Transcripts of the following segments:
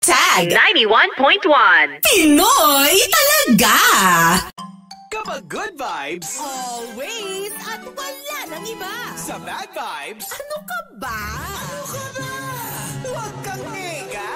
Tag 91.1 Pinoy talaga! Kapag good vibes, Always at wala nang iba. sa bad vibes, Ano ka ba? huwag kang nega.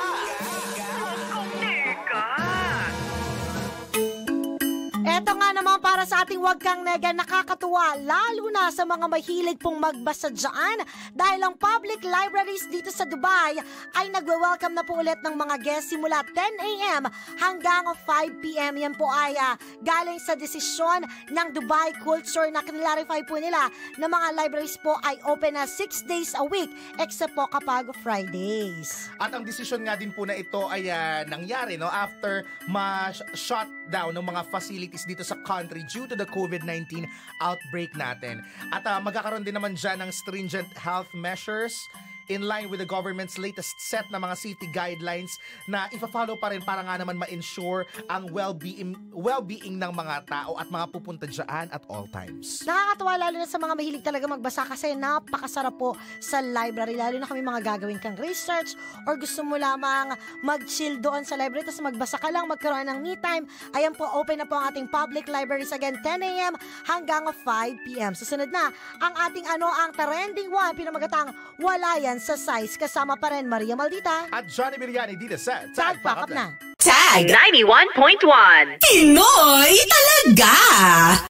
Eto nga naman para sa ating Wag Kang Nega, nakakatuwa lalo na sa mga mahilig pong magbasa dyan dahil ang public libraries dito sa Dubai ay nagwe-welcome na po ulit ng mga guests simula 10 a.m. hanggang 5 p.m. Yan po ay galing sa desisyon ng Dubai Culture na kinilarify po nila na mga libraries po ay open na 6 days a week except po kapag Fridays. At ang desisyon nga din po na ito ay nangyari after ma-shut down ng mga facilities dito sa country due to the COVID-19 outbreak natin. At magkakaroon din naman dyan ng stringent health measures in line with the government's latest set na mga safety guidelines na ipa-follow pa rin para nga naman ma-ensure ang well-being ng mga tao at mga pupunta dyan at all times. Nakakatuwa lalo na sa mga mahilig talaga magbasa kasi napakasarap po sa library. Lalo na kami mga gagawin kang research or gusto mo lamang mag-chill doon sa library tapos magbasa ka lang, magkaroon ng me time. Ayan po, open na po ang ating public libraries again 10 a.m. hanggang 5 p.m. Susunod na ang ating ang trending one, pinamagatang Wala Yan sa Size. Kasama pa rin Maria Maldita At Johnny Villani dito sa Tag Pakap na. Tag 91.1 Pinoy talaga!